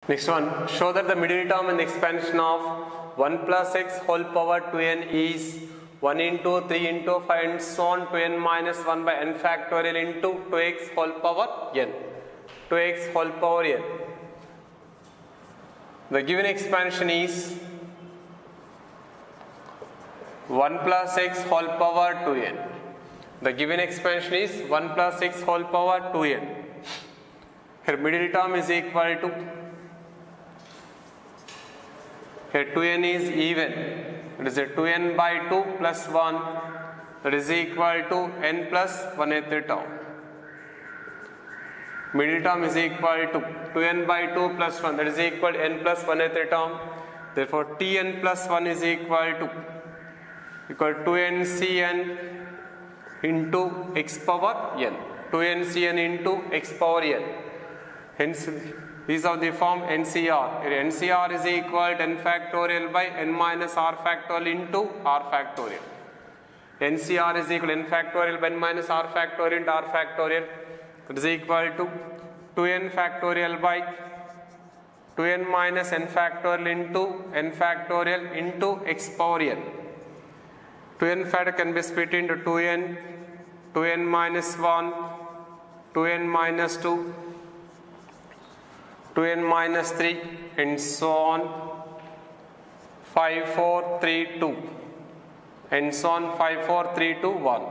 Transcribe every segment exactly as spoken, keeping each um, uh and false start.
Next one, show that the middle term in the expansion of one plus x whole power two n is one into three into five and so on to n minus one by n factorial into two x whole power n. two x whole power n. The given expansion is one plus x whole power two n. The given expansion is one plus x whole power two n. Here middle term is equal to, here two n is even, it is a two n by two plus one, that is equal to n plus one eighth term. Middle term is equal to two n by two plus one, that is equal to n plus one eighth term. Therefore Tn plus one is equal to equal to two n c n into x power n. two n c n into x power n. Hence these are the form N C R. N C R is equal to n factorial by n minus r factorial into r factorial. N C R is equal to n factorial by n minus r factorial into r factorial. That is equal to two n factorial by two n minus n factorial into n factorial into x power n. two n factor can be split into two n, two n minus one, two n minus two, two n minus three and so on, five, four, three, two and so on, five, four, three, two, one.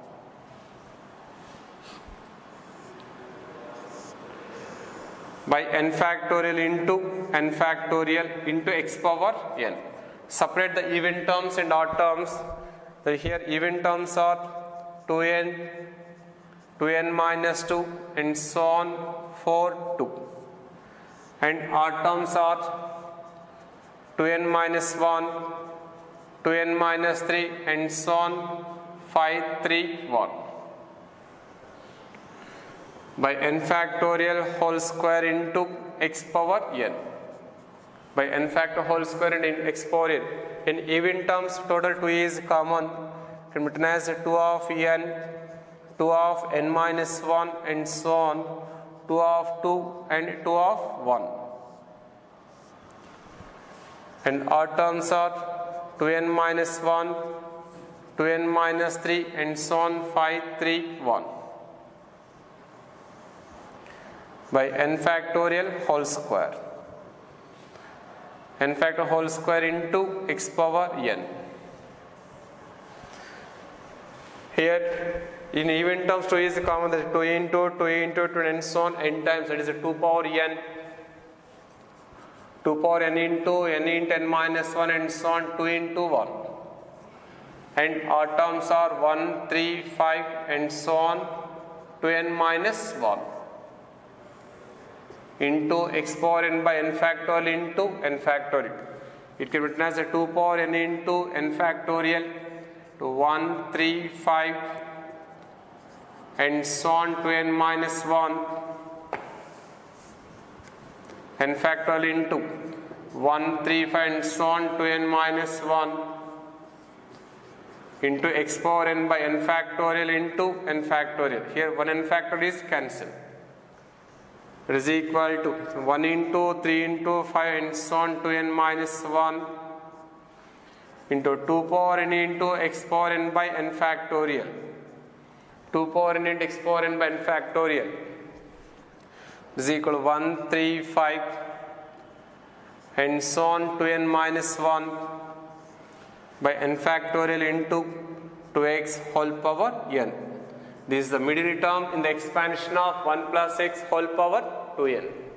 By n factorial into n factorial into x power n. Separate the even terms and odd terms. So here even terms are two n, two n minus two and so on, four, two. And odd terms are two n minus one, two n minus three and so on, five, three, one. By n factorial whole square into x power n. By n factorial whole square into x power n. In even terms total two is common. Can be written as two of n, two of n minus one and so on, two of two and two of one. And odd terms are two n minus one, two n minus three and so on, five, three, one. By n factorial whole square. N factorial whole square into x power n. Here in even terms two is common, that is two into two into two and so on n times, that is a two power n. two power n into n into n minus one and so on, two into one. And odd terms are one, three, five and so on, two n minus one. Into x power n by n factorial into n factorial. It can be written as a two power n into n factorial to one, three, five and so on to n minus one, n factorial into one, three, five and so on to n minus one into x power n by n factorial into n factorial. Here one n factorial is cancelled. It is equal to one into three into five and so on to n minus one into two power n into x power n by n factorial. two power n into x power n by n factorial is equal to one, three, five and so on to n minus one by n factorial into two x whole power n. This is the middle term in the expansion of one plus x whole power two n.